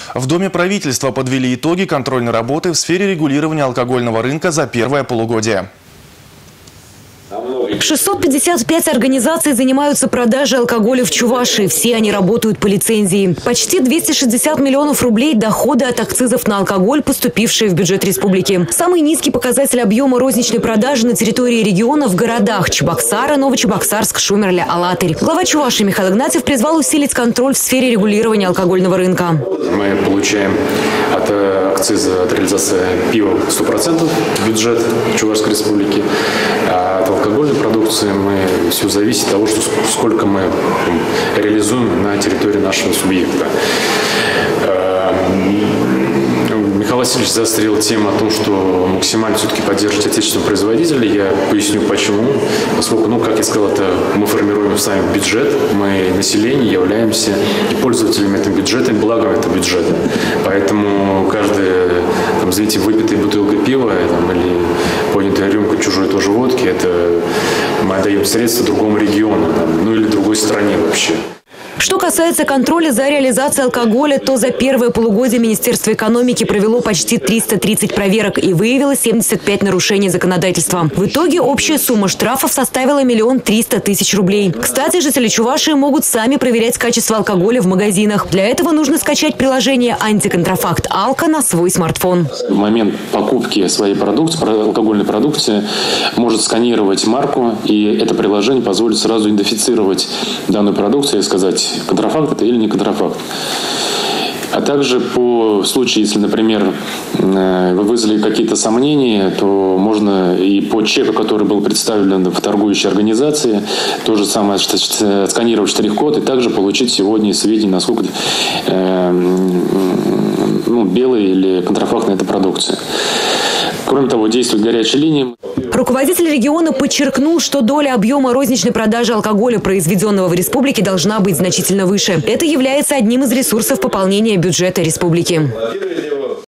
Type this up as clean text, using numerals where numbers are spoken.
В Доме правительства подвели итоги контрольной работы в сфере регулирования алкогольного рынка за первое полугодие. 655 организаций занимаются продажей алкоголя в Чувашии. Все они работают по лицензии. Почти 260 миллионов рублей доходы от акцизов на алкоголь, поступившие в бюджет республики. Самый низкий показатель объема розничной продажи на территории региона в городах Чебоксары, Новочебоксарск, Шумерля, Алатырь. Глава Чувашии Михаил Игнатьев призвал усилить контроль в сфере регулирования алкогольного рынка. Мы получаем от акциза, от реализации пива 100% в бюджет Чувашской республики, а от алкогольной продукции мы все зависит от того, сколько мы реализуем на территории нашего субъекта. Михаил Васильевич заострил тему о том, что максимально все-таки поддерживать отечественного производителя. Я поясню почему. Поскольку, как я сказал, мы формируем сами бюджет, мы население являемся и пользователями этого бюджета, и благом этого бюджета. Поэтому каждая, извините, выпитая бутылка пива или поднятая рюмка чужой тоже водки, это мы отдаем средства другому региону, или другой стране вообще. Что касается контроля за реализацией алкоголя, то за первое полугодие Министерство экономики провело почти 330 проверок и выявило 75 нарушений законодательства. В итоге общая сумма штрафов составила 1 300 000 рублей. Кстати, жители Чувашии могут сами проверять качество алкоголя в магазинах. Для этого нужно скачать приложение «Антиконтрафакт Алко» на свой смартфон. В момент покупки своей продукции, алкогольной продукции, может сканировать марку, и это приложение позволит сразу идентифицировать данную продукцию и сказать, контрафакт это или не контрафакт. А также по случаю, если, например, вы вызвали какие-то сомнения, то можно и по чеку, который был представлен в торгующей организации, то же самое сканировать штрих-код и также получить сегодня сведения, насколько белая или контрафактная эта продукция. Кроме того, действует горячая линия. Руководитель региона подчеркнул, что доля объема розничной продажи алкоголя, произведенного в республике, должна быть значительно выше. Это является одним из ресурсов пополнения бюджета республики.